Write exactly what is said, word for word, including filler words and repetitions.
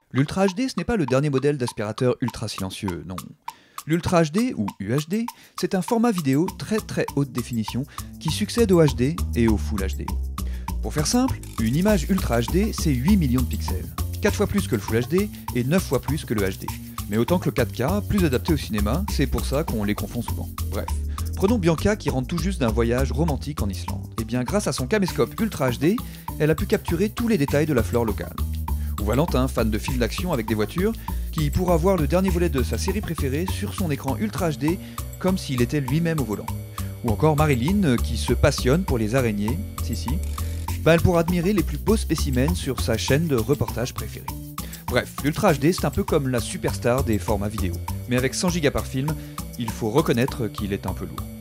L'Ultra H D, ce n'est pas le dernier modèle d'aspirateur ultra silencieux, non. L'Ultra H D, ou U H D, c'est un format vidéo très très haute définition qui succède au H D et au Full H D. Pour faire simple, une image Ultra H D, c'est huit millions de pixels, quatre fois plus que le Full H D et neuf fois plus que le H D. Mais autant que le quatre K, plus adapté au cinéma, c'est pour ça qu'on les confond souvent. Bref. Prenons Bianca qui rentre tout juste d'un voyage romantique en Islande. Et bien grâce à son caméscope Ultra H D, elle a pu capturer tous les détails de la flore locale. Ou Valentin, fan de films d'action avec des voitures, qui pourra voir le dernier volet de sa série préférée sur son écran Ultra H D comme s'il était lui-même au volant. Ou encore Marilyn qui se passionne pour les araignées, si si, bah elle pourra admirer les plus beaux spécimens sur sa chaîne de reportage préférée. Bref, l'Ultra H D c'est un peu comme la superstar des formats vidéo, mais avec cent gigas par film, il faut reconnaître qu'il est un peu lourd.